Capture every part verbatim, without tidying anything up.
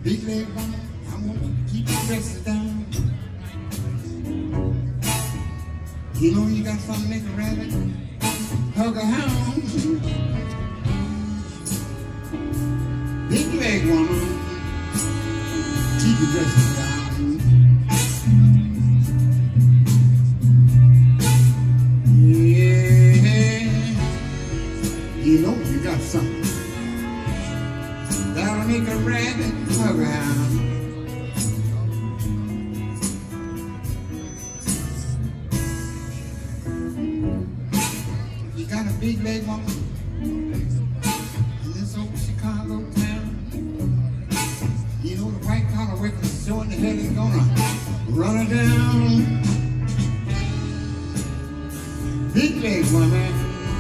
Big leg woman, I want you to keep your dresses down. You know you got something to make a rabbit hug a hound. Big leg woman, keep your dresses down. You know you got something that'll make a rabbit hug around. You got a big leg woman in this old Chicago town. You know the white collar workers showing the head is gonna run her down. Big leg woman,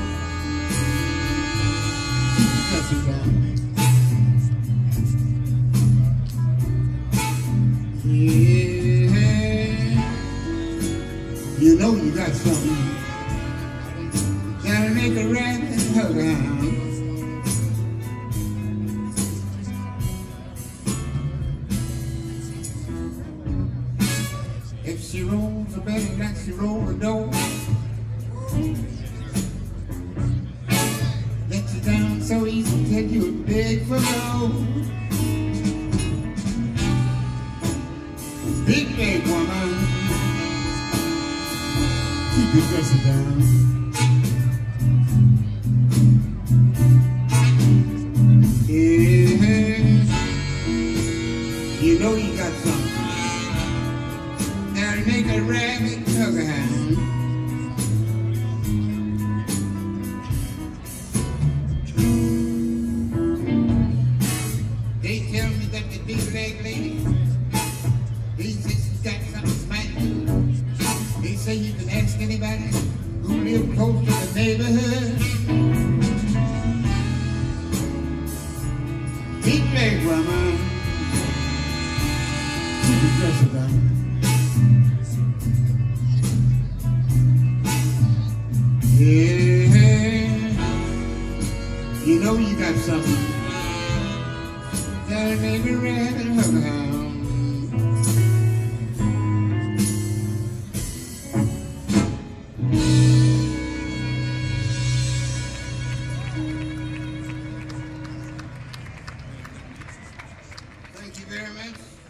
yeah, you know you got something that'll make a rabbit hug around. If she rolls a belly like she rolls a dough, let you down so easy, tell you a big for gold. Big leg woman, keep your dresses down. Yeah, you know you got something that'll make a rabbit hug a hound. They tell me that the big leg lady, they say she's got something smiting. They say you can ask anybody who live close to the neighborhood. Big leg woman, keep your dresses down. Yeah, you know you got something that'll make a rabbit hug around. Thank you very much.